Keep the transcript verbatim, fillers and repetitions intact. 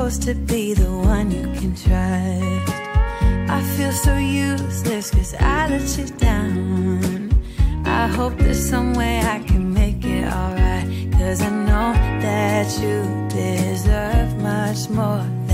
supposed to be the one you can trust. I feel so useless cause I let you down. I hope there's some way I can make it alright, cause I know that you deserve much more